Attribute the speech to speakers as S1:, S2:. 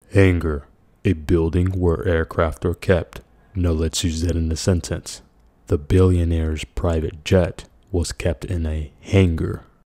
S1: Hangar, a building where aircraft are kept. Now let's use that in a sentence. The billionaire's private jet was kept in a hangar.